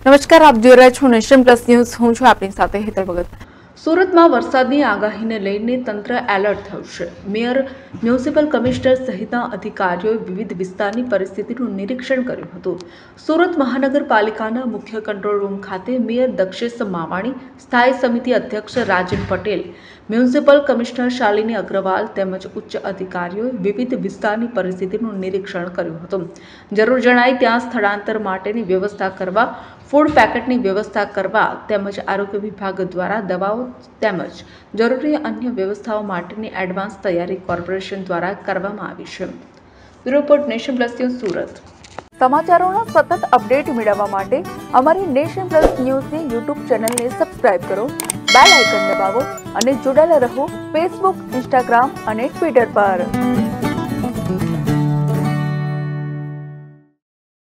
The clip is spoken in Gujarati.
નમસ્કાર, આપ જોઈ રહ્યા છો નેશન પ્લસ ન્યૂઝ. હું છું આપની સાથે હેતલ ભગત. સુરતમાં વરસાદની આગાહીને લઈને તંત્ર એલર્ટ થયું છે. મેયર, મ્યુનિસિપલ કમિશનર સહિતના અધિકારીઓએ વિવિધ વિસ્તારની પરિસ્થિતિનું નિરીક્ષણ કર્યું હતું. સુરત મહાનગરપાલિકાના મુખ્ય કંટ્રોલ રૂમ ખાતે મેયર દક્ષેશ માવાણી, સ્થાયી સમિતિ અધ્યક્ષ રાજન પટેલ, મ્યુનિસિપલ કમિશનર શાલિની અગ્રવાલ તેમજ ઉચ્ચ અધિકારીઓએ વિવિધ વિસ્તારની પરિસ્થિતિનું નિરીક્ષણ કર્યું હતું. જરૂર જણાય ત્યાં સ્થળાંતર માટેની વ્યવસ્થા કરવા, ફૂડ પેકેટની વ્યવસ્થા કરવા તેમજ આરોગ્ય વિભાગ દ્વારા દવાઓ તેમજ જરૂરી અન્ય વ્યવસ્થાઓ માટેની એડવાન્સ તૈયારી કોર્પોરેશન દ્વારા કરવામાં આવી છે. Bureau report, nation plus news, Surat. સમાચારોના સતત અપડેટ મેળવવા માટે અમારી નેશન પ્લસ ન્યૂઝની યુટ્યુબ ચેનલને સબસ્ક્રાઇબ કરો, બેલ આઇકન દબાવો અને જોડાયેલા રહો ફેસબુક, ઇન્સ્ટાગ્રામ અને ટ્વિટર પર.